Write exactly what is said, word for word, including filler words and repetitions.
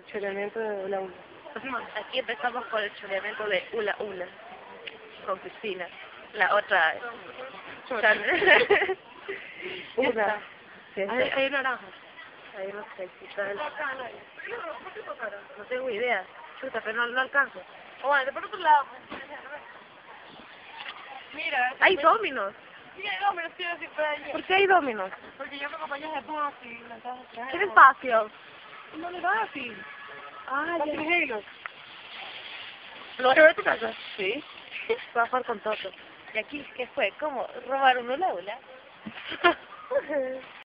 El choreamiento de Ula Ula. Aquí empezamos con el choreamiento de Ula Ula, con Cristina. La otra... Una. Sí, Hay, hay naranja. ahí no sé, quizás el... No tengo idea. Chuta, pero no, no alcanzo. O bueno, por otro lado. Mira. Hay dominos. Sí, no, me lo estoy así por allí. ¿Por qué hay dominos? Porque yo me acompañé de fácil. ¿Qué espacio? No le fácil. Ah, ya. Halo. ¿Lo vas a llevar a tu casa? Sí. Va a jugar con Toto. ¿Y aquí qué fue? ¿Cómo? ¿Robaron Ula Ula?